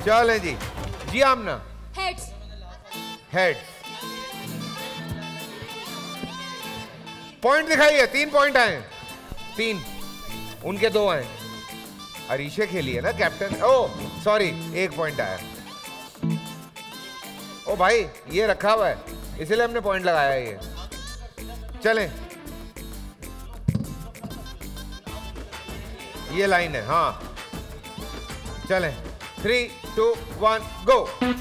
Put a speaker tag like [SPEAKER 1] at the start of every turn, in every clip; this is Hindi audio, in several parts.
[SPEAKER 1] चलें जी। जी आमना।
[SPEAKER 2] हेड्स।
[SPEAKER 1] हेड्स। पॉइंट दिखाइए। 3 पॉइंट आए। 3 उनके 2 आए। अरीशे खेली है ना कैप्टन। ओ सॉरी 1 पॉइंट आया। ओ भाई ये रखा हुआ है इसलिए हमने पॉइंट लगाया है ये। चलें ये लाइन है। हाँ चलें 3 2 1 गो।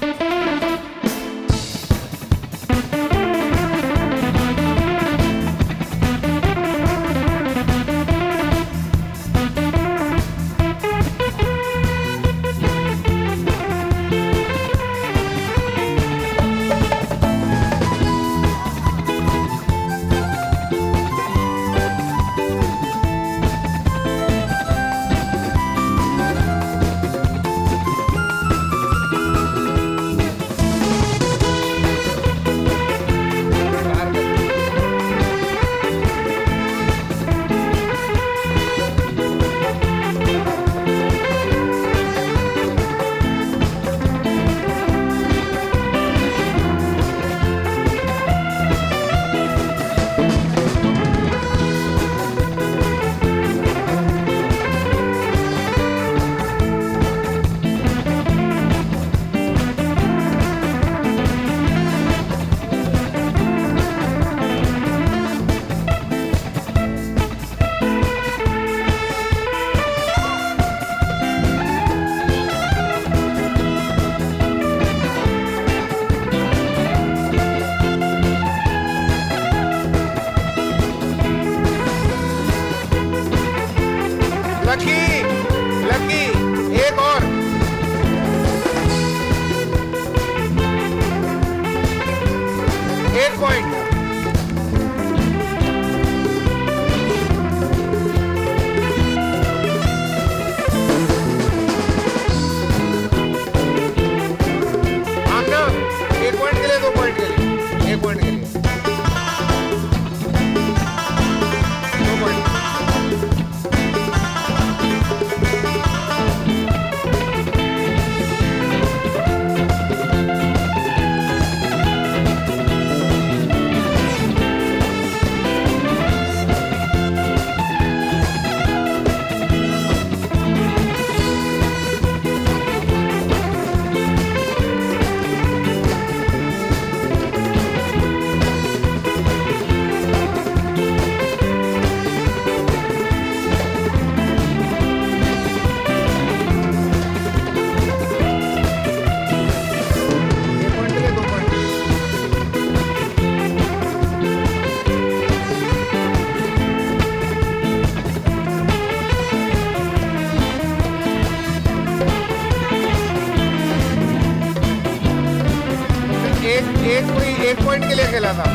[SPEAKER 1] एक पॉइंट के लिए खेला था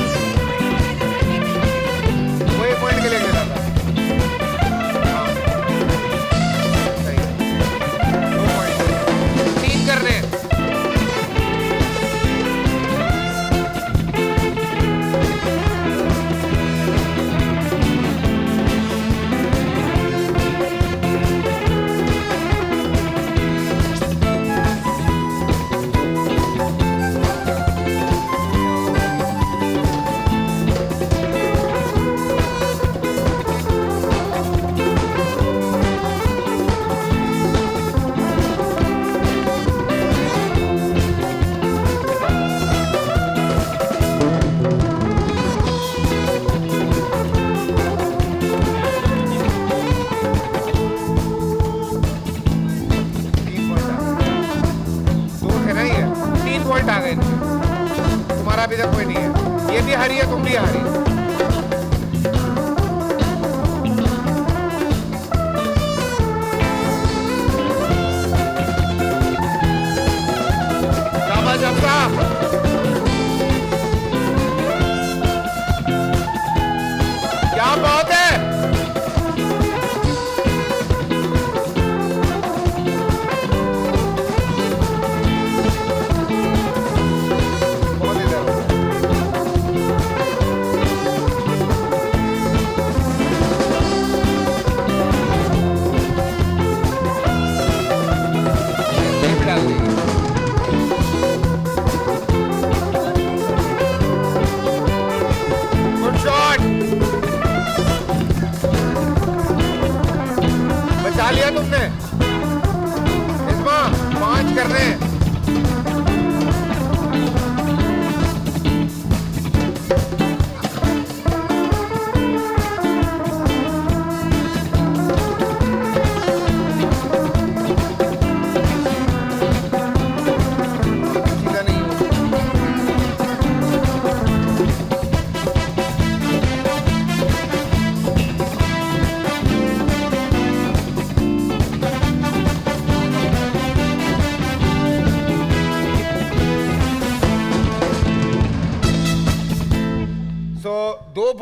[SPEAKER 1] वो, 1 पॉइंट के लिए खेला था। हाँ सही है, 2 पॉइंट 3 करने हैं। तुम्हारा अभी तक कोई नहीं है, ये भी हारी है, तुम भी हारी। शाबाश अफ्सा, क्या बात है।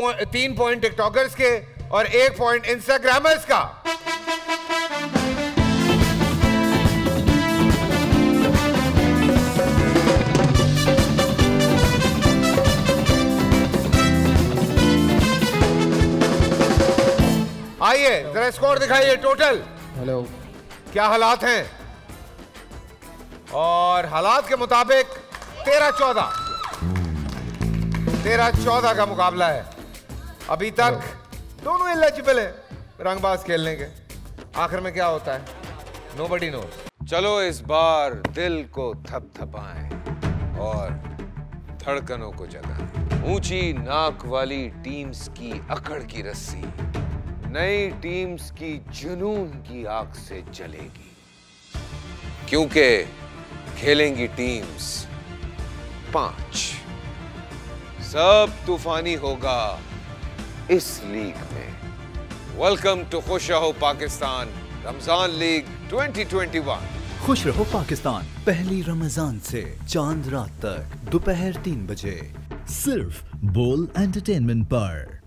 [SPEAKER 1] 3 पॉइंट टिकटॉकर्स के और 1 पॉइंट इंस्टाग्रामर्स का। आइए जरा स्कोर दिखाइए टोटल।
[SPEAKER 2] हेलो,
[SPEAKER 1] क्या हालात हैं? और हालात के मुताबिक 13-14 का मुकाबला है। अभी तक दोनों एलिजिबल हैं रंगबाज खेलने के। आखिर में क्या होता है, नोबडी नोज।
[SPEAKER 3] चलो इस बार दिल को थपथपाएं और धड़कनों को जगाएं। ऊंची नाक वाली टीम्स की अकड़ की रस्सी नई टीम्स की जुनून की आग से जलेगी, क्योंकि खेलेंगी टीम्स 5। सब तूफानी होगा इस लीग में। वेलकम टू खुश रहो पाकिस्तान रमजान लीग 2021।
[SPEAKER 4] खुश रहो पाकिस्तान पहली रमजान से चांद रात तक दोपहर 3 बजे सिर्फ बोल एंटरटेनमेंट पर।